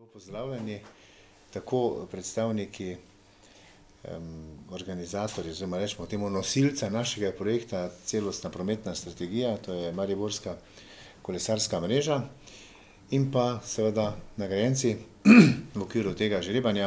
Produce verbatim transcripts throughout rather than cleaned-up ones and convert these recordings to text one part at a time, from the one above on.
Pozdravljeni, tako predstavniki, um, organizatorji, oziroma rečemo temu nosilca našega projekta Celostna prometna strategija, to je Mariborska kolesarska mreža, in pa seveda nagrajenci v okviru tega žrebanja.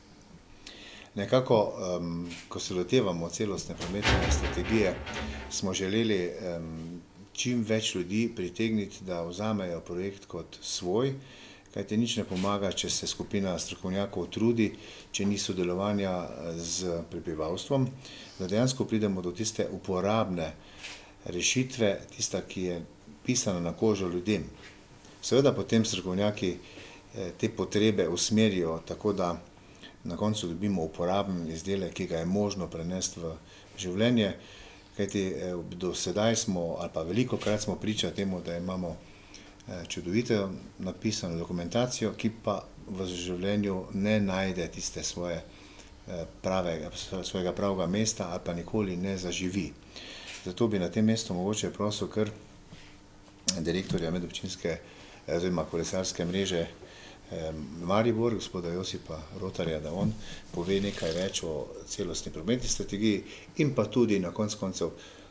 Nekako, um, ko se lotevamo celostne prometne strategije, smo želeli um, čim več ljudi pritegniti, da vzamejo projekt kot svoj, kajti nič ne pomaga, če se skupina strokovnjakov trudi, če ni sodelovanja z prebivalstvom, da dejansko pridemo do tiste uporabne rešitve, tista, ki je pisana na kožo ljudem. Seveda potem strokovnjaki te potrebe usmerijo tako, da na koncu dobimo uporaben izdelek, ki ga je možno prenesti v življenje, kajti do sedaj smo, ali pa velikokrat smo priča temu, da imamo čudovito napisano dokumentacijo, ki pa v življenju ne najde tiste svoje pravega, svojega pravega mesta ali pa nikoli ne zaživi. Zato bi na tem mestu mogoče prosil kar direktorja medobčinske oziroma kolesarske mreže Maribor, gospoda Josipa Rotarja, da on pove nekaj več o celostni prometni strategiji in pa tudi na konec koncev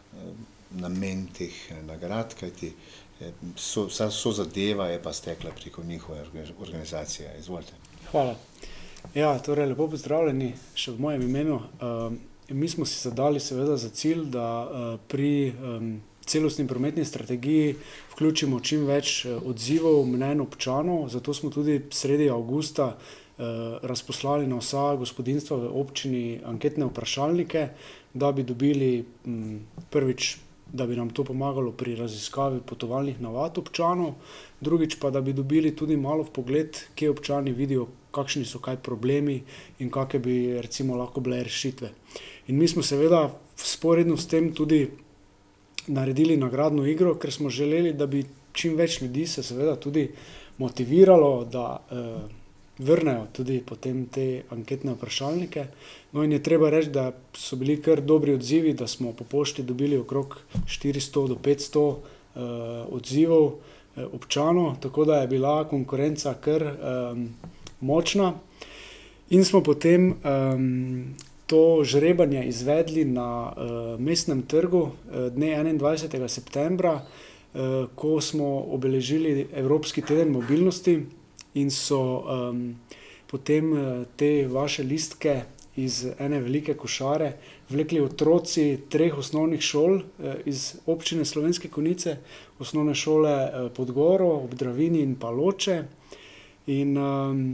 namen teh nagrad, kajti so, so zadeva je pa stekla preko njihove organizacije. Izvolite. Hvala. Ja, torej lepo pozdravljeni še v mojem imenu. Mi smo si zadali seveda za cilj, da pri celostni prometni strategiji vključimo čim več odzivov, mnenj občanov, zato smo tudi sredi avgusta razposlali na vsa gospodinjstva v občini anketne vprašalnike, da bi dobili prvič, da bi nam to pomagalo pri raziskavi potovalnih navad občanov, drugič pa, da bi dobili tudi malo vpogled, kje občani vidijo, kakšni so kaj problemi in kakšne bi recimo lahko bile rešitve. In mi smo seveda vzporedno s tem tudi naredili nagradno igro, ker smo želeli, da bi čim več ljudi se seveda tudi motiviralo, da eh, vrnejo tudi potem te anketne vprašalnike. No in je treba reči, da so bili kar dobri odzivi, da smo po pošti dobili okrog štiristo do petsto eh, odzivov eh, občanov, tako da je bila konkurenca kar eh, močna. In smo potem eh, to žrebanje izvedli na uh, mestnem trgu uh, dne enaindvajsetega septembra, uh, ko smo obeležili Evropski teden mobilnosti in so um, potem uh, te vaše listke iz ene velike košare vlekli otroci treh osnovnih šol uh, iz občine Slovenske Konjice, osnovne šole uh, Podgoro, ob Dravini in pa Loče. In um,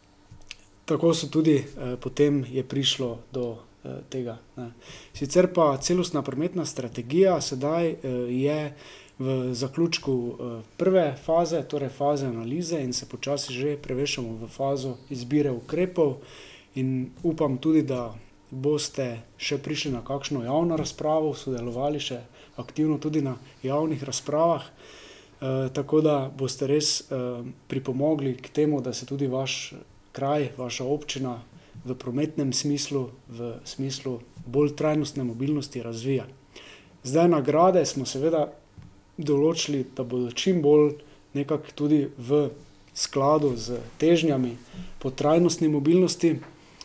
tako so tudi eh, potem je prišlo do eh, tega. Ne. Sicer pa celostna prometna strategija sedaj eh, je v zaključku eh, prve faze, torej faze analize in se počasi že prevešamo v fazo izbire ukrepov in upam tudi, da boste še prišli na kakšno javno razpravo, sodelovali še aktivno tudi na javnih razpravah, eh, tako da boste res eh, pripomogli k temu, da se tudi vaš kraj, vaša občina v prometnem smislu, v smislu bolj trajnostne mobilnosti razvija. Zdaj nagrade smo seveda določili, da bodo čim bolj nekako tudi v skladu z težnjami po trajnostni mobilnosti,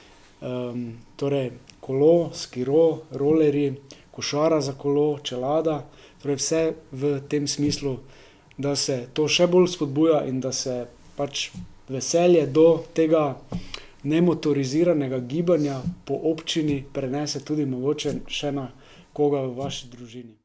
um, torej kolo, skiro, rolerji, košara za kolo, čelada, torej vse v tem smislu, da se to še bolj spodbuja in da se pač veselje do tega nemotoriziranega gibanja po občini prenese tudi mogoče še na koga v vaši družini.